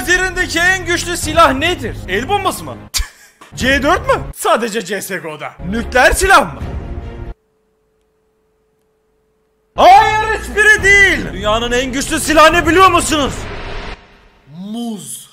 üzerindeki en güçlü silah nedir? El bombası mı? C4 mü? Sadece CSGO'da. Nükleer silah mı? Hayır, hiçbiri değil. Dünyanın en güçlü silahını biliyor musunuz? Muz.